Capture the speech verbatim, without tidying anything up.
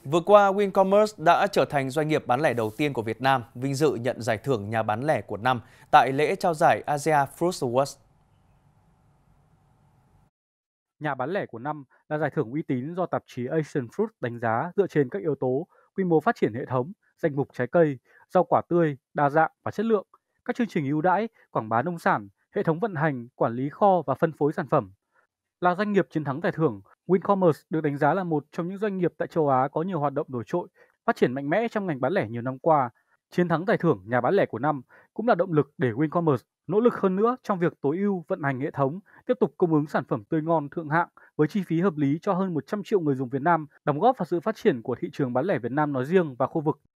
Vừa qua, WinCommerce đã trở thành doanh nghiệp bán lẻ đầu tiên của Việt Nam vinh dự nhận giải thưởng nhà bán lẻ của năm tại lễ trao giải Asia Fruit Awards. Nhà bán lẻ của năm là giải thưởng uy tín do tạp chí Asian Fruit đánh giá dựa trên các yếu tố quy mô phát triển hệ thống, danh mục trái cây, rau quả tươi, đa dạng và chất lượng, các chương trình ưu đãi, quảng bá nông sản, hệ thống vận hành, quản lý kho và phân phối sản phẩm. Là doanh nghiệp chiến thắng giải thưởng, WinCommerce được đánh giá là một trong những doanh nghiệp tại châu Á có nhiều hoạt động nổi trội, phát triển mạnh mẽ trong ngành bán lẻ nhiều năm qua. Chiến thắng giải thưởng nhà bán lẻ của năm cũng là động lực để WinCommerce nỗ lực hơn nữa trong việc tối ưu vận hành hệ thống, tiếp tục cung ứng sản phẩm tươi ngon thượng hạng với chi phí hợp lý cho hơn một trăm triệu người dùng Việt Nam, đóng góp vào sự phát triển của thị trường bán lẻ Việt Nam nói riêng và khu vực.